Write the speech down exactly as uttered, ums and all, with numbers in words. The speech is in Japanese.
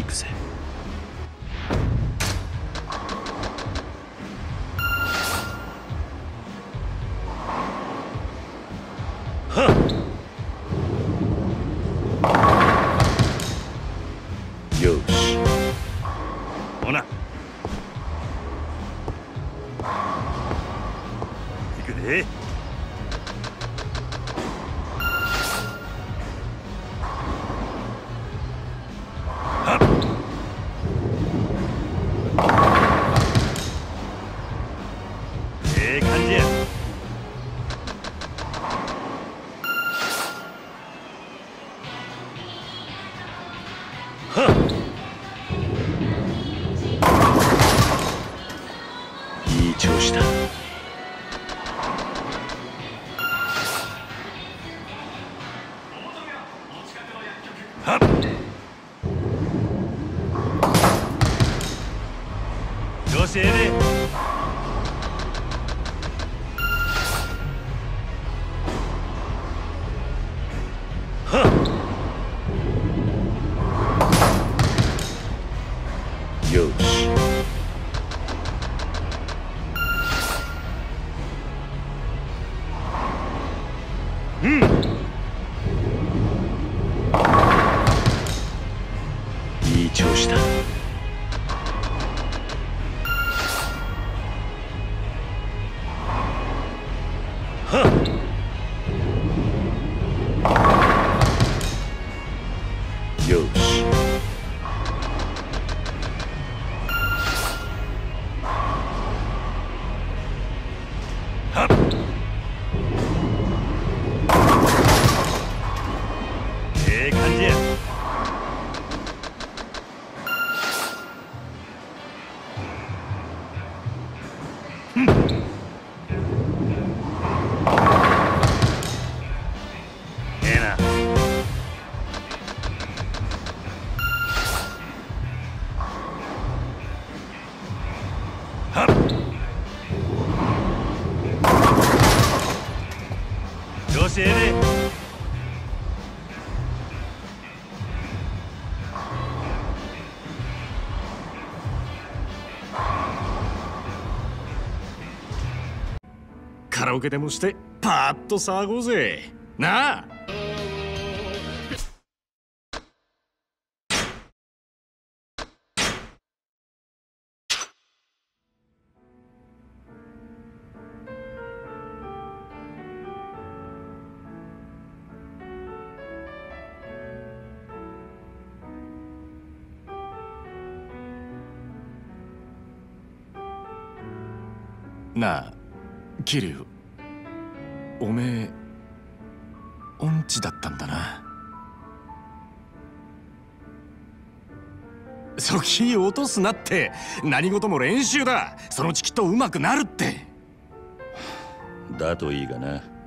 くぜ。はっ。よし。ほな。行くで。いい調子だ。はっ。調子ええね。はっ。よし。うん。いい調子だ。はっ。よし。はっ。ええ感じや。ふん。ええな。はっ。調子ええね。カラオケでもしてパーッと騒ごうぜ。なあ。なあ、桐生。おめえ音痴だったんだな。そき落とすなって。何事も練習だ。そのうちきっと上手くなるって。 だといいがな。